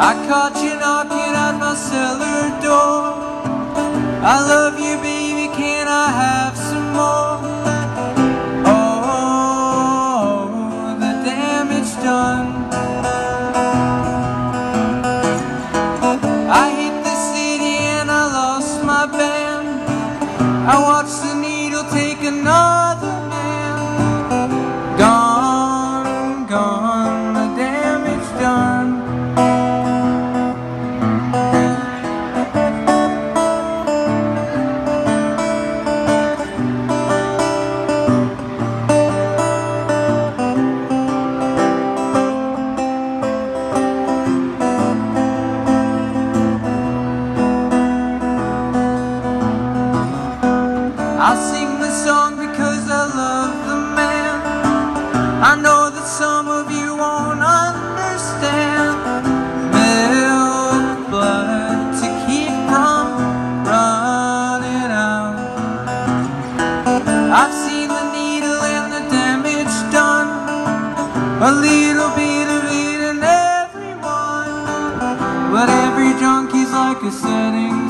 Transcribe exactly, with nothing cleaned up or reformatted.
I caught you knocking at my cellar door. I love you, baby, can I have some more? Oh, the damage done. I hit the city and I lost my band. I watched the needle take another man. Gone, gone, the damage done. I sing the song because I love the man. I know that some of you won't understand. Milk, blood to keep from running out. I've seen the needle and the damage done. A little bit of it in everyone, but every junkie's like a setting